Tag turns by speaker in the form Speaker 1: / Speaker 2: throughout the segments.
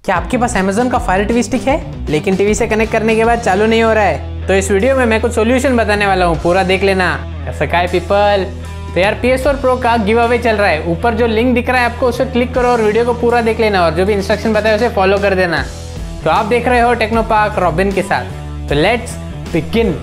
Speaker 1: क्या आपके पास Amazon का Fire TV स्टिक है लेकिन टीवी से कनेक्ट करने के बाद चालू नहीं हो रहा है? तो इस वीडियो में मैं कुछ सॉल्यूशन बताने वाला हूँ, पूरा देख लेना। सकाय पीपल। तो यार PS4 Pro का गिव अवे चल रहा है, ऊपर जो लिंक दिख रहा है आपको उस पर क्लिक करो और वीडियो को पूरा देख लेना और जो भी इंस्ट्रक्शन बताए उसे फॉलो कर देना। तो आप देख रहे हो टेक्नो पार्क रॉबिन के साथ, तो लेट्स बिगिन।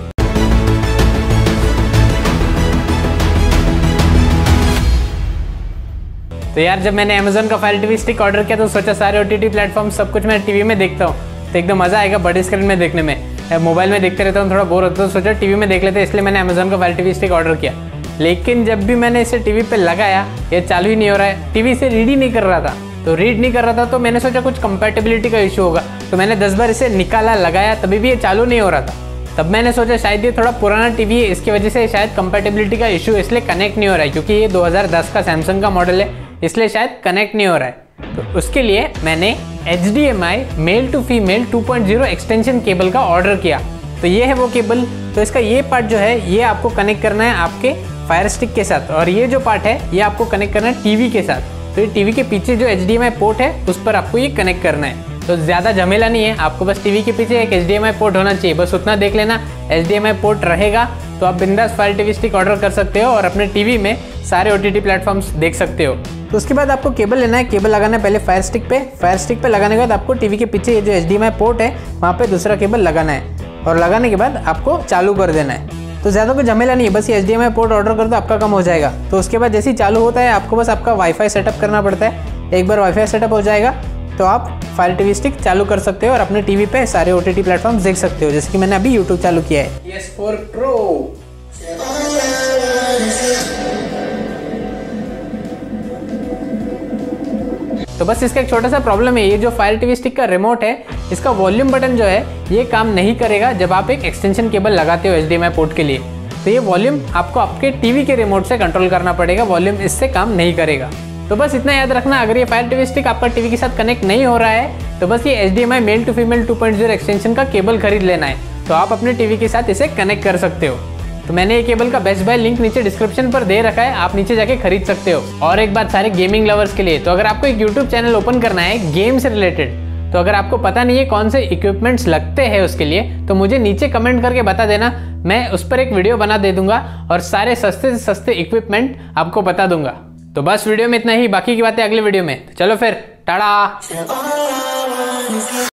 Speaker 1: तो यार जब मैंने Amazon का Fire TV स्टिक ऑर्डर किया तो सोचा सारे OTT प्लेटफॉर्म सब कुछ मैं टीवी में देखता हूँ तो एकदम मज़ा आएगा बड़ी स्क्रीन में देखने में। मोबाइल में देखते रहता हूँ, थोड़ा बोर होता है, तो सोचा टीवी में देख लेते, इसलिए मैंने Amazon का Fire TV स्टिक ऑर्डर किया। लेकिन जब भी मैंने इसे टीवी पे लगाया ये चालू ही नहीं हो रहा है, टीवी से रीड ही नहीं कर रहा था। तो रीड नहीं कर रहा था तो मैंने सोचा कुछ कंपैटिबिलिटी का इशू होगा, तो मैंने 10 बार इसे निकाला, लगाया, तभी भी ये चालू नहीं हो रहा था। तब मैंने सोचा शायद ये थोड़ा पुराना टीवी है, इसकी वजह से शायद कंपैटिबिलिटी का इशू इसलिए कनेक्ट नहीं हो रहा है, क्योंकि ये 2010 का सैमसंग का मॉडल है, इसलिए शायद कनेक्ट नहीं हो रहा है। तो उसके लिए मैंने HDMI male to female 2.0 extension cable का ऑर्डर किया। तो ये है वो केबल। तो इसका ये पार्ट जो है ये आपको कनेक्ट करना है आपके फायर स्टिक के साथ, और ये जो पार्ट है ये आपको कनेक्ट करना है टीवी के साथ। तो ये टीवी के पीछे जो HDMI पोर्ट है उस पर आपको ये कनेक्ट करना है। तो ज़्यादा झमेला नहीं है, आपको बस टीवी के पीछे एक HDMI पोर्ट होना चाहिए, बस उतना देख लेना। HDMI पोर्ट रहेगा तो आप बिंदास फायर TV स्टिक ऑर्डर कर सकते हो और अपने टीवी में सारे OTT प्लेटफॉर्म्स देख सकते हो। तो उसके बाद आपको केबल लेना है, केबल लगाना है पहले फायर स्टिक पे। फायर स्टिक पे लगाने के बाद आपको टीवी के पीछे ये जो HDMI पोर्ट है वहाँ पे दूसरा केबल लगाना है, और लगाने के बाद आपको चालू कर देना है। तो ज़्यादा कोई झमेला नहीं है, बस ये HDMI पोर्ट ऑर्डर कर दो आपका काम हो जाएगा। तो उसके बाद जैसे ही चालू होता है आपको बस आपका वाईफाई सेटअप करना पड़ता है। एक बार वाईफाई सेटअप हो जाएगा तो आप फायर TV स्टिक चालू कर सकते हो और अपने टीवी पे सारे OTT प्लेटफॉर्म्स देख सकते हो, जैसे कि मैंने अभी YouTube चालू किया है। PS4 Pro। तो बस इसका एक छोटा सा प्रॉब्लम है, ये जो फायर TV स्टिक का रिमोट है इसका वॉल्यूम बटन जो है ये काम नहीं करेगा जब आप एक एक्सटेंशन केबल लगाते हो HDMI पोर्ट के लिए। तो ये वॉल्यूम आपको आपके टीवी के रिमोट से कंट्रोल करना पड़ेगा, वॉल्यूम इससे काम नहीं करेगा। तो बस इतना याद रखना, अगर ये फायर TV स्टिक आपका टीवी के साथ कनेक्ट नहीं हो रहा है तो बस ये HDMI male to female 2.0 extension का केबल खरीद लेना है, तो आप अपने टीवी के साथ इसे कनेक्ट कर सकते हो। तो मैंने ये केबल का बेस्ट बाय लिंक नीचे डिस्क्रिप्शन पर दे रखा है, आप नीचे जाके खरीद सकते हो। और एक बात सारे गेमिंग लवर्स के लिए, तो अगर आपको एक YouTube चैनल ओपन करना है गेम से रिलेटेड, तो अगर आपको पता नहीं है कौन से इक्विपमेंट्स लगते हैं उसके लिए, तो मुझे नीचे कमेंट करके बता देना, मैं उस पर एक वीडियो बना दे दूंगा और सारे सस्ते से सस्ते इक्विपमेंट आपको बता दूंगा। तो बस वीडियो में इतना ही, बाकी की बातें अगले वीडियो में। तो चलो फिर टाटा।